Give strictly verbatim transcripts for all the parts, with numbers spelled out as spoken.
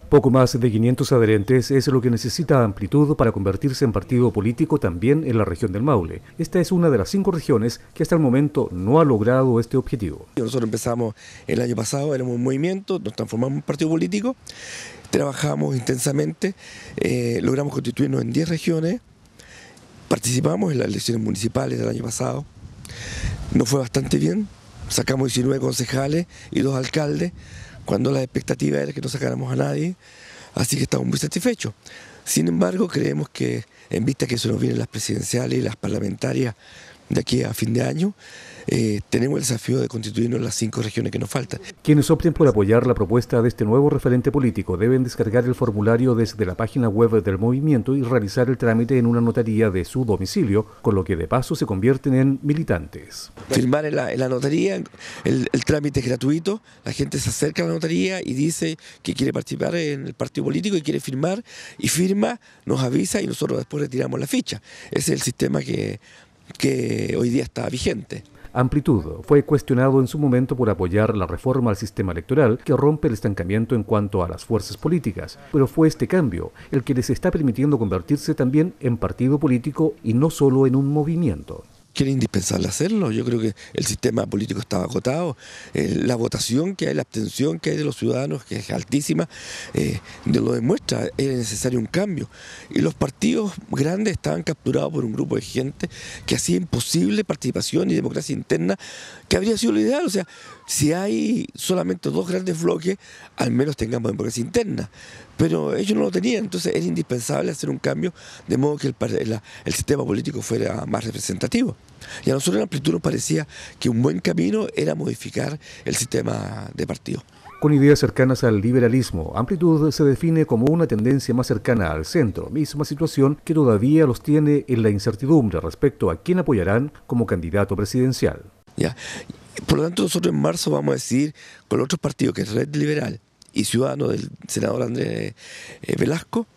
Poco más de quinientos adherentes es lo que necesita Amplitud para convertirse en partido político también en la región del Maule. Esta es una de las cinco regiones que hasta el momento no ha logrado este objetivo. Nosotros empezamos el año pasado, éramos un movimiento, nos transformamos en partido político, trabajamos intensamente, eh, logramos constituirnos en diez regiones, participamos en las elecciones municipales del año pasado, nos fue bastante bien, sacamos diecinueve concejales y dos alcaldes, cuando la expectativa era que no sacáramos a nadie, así que estamos muy satisfechos. Sin embargo, creemos que en vista que se nos vienen las presidenciales y las parlamentarias de aquí a fin de año, eh, tenemos el desafío de constituirnos en las cinco regiones que nos faltan. Quienes opten por apoyar la propuesta de este nuevo referente político deben descargar el formulario desde la página web del movimiento y realizar el trámite en una notaría de su domicilio, con lo que de paso se convierten en militantes. Firmar en la, en la notaría, el, el trámite es gratuito, la gente se acerca a la notaría y dice que quiere participar en el partido político y quiere firmar, y firma, nos avisa y nosotros después retiramos la ficha. Ese es el sistema que, que hoy día está vigente. Amplitud fue cuestionado en su momento por apoyar la reforma al sistema electoral que rompe el estancamiento en cuanto a las fuerzas políticas, pero fue este cambio el que les está permitiendo convertirse también en partido político y no solo en un movimiento. Que era indispensable hacerlo. Yo creo que el sistema político estaba agotado, eh, la votación que hay, la abstención que hay de los ciudadanos, que es altísima, eh, lo demuestra, era necesario un cambio. Y los partidos grandes estaban capturados por un grupo de gente que hacía imposible participación y democracia interna, que habría sido lo ideal. O sea, si hay solamente dos grandes bloques, al menos tengamos democracia interna. Pero ellos no lo tenían, entonces era indispensable hacer un cambio de modo que el, el, el sistema político fuera más representativo. Y a nosotros en Amplitud nos parecía que un buen camino era modificar el sistema de partidos. Con ideas cercanas al liberalismo, Amplitud se define como una tendencia más cercana al centro, misma situación que todavía los tiene en la incertidumbre respecto a quién apoyarán como candidato presidencial. ¿Ya? Por lo tanto, nosotros en marzo vamos a decidir con otros partidos, que es Red Liberal y Ciudadano del senador Andrés eh, Velasco,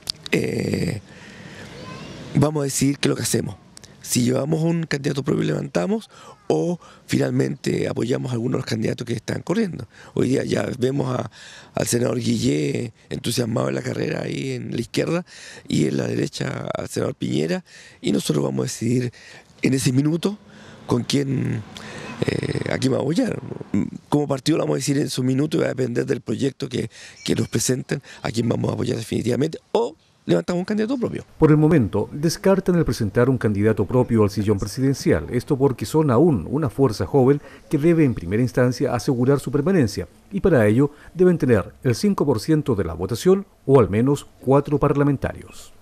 eh, vamos a decidir qué es lo que hacemos. Si llevamos un candidato propio y levantamos, o finalmente apoyamos a algunos de los candidatos que están corriendo. Hoy día ya vemos a, al senador Guillé entusiasmado en la carrera ahí en la izquierda, y en la derecha al senador Piñera, y nosotros vamos a decidir en ese minuto con quién, eh, a quién vamos a apoyar. Como partido lo vamos a decir en su minuto y va a depender del proyecto que, que nos presenten, a quién vamos a apoyar definitivamente, o levantamos un candidato propio. Por el momento, descartan el presentar un candidato propio al sillón presidencial, esto porque son aún una fuerza joven que debe en primera instancia asegurar su permanencia, y para ello deben tener el cinco por ciento de la votación o al menos cuatro parlamentarios.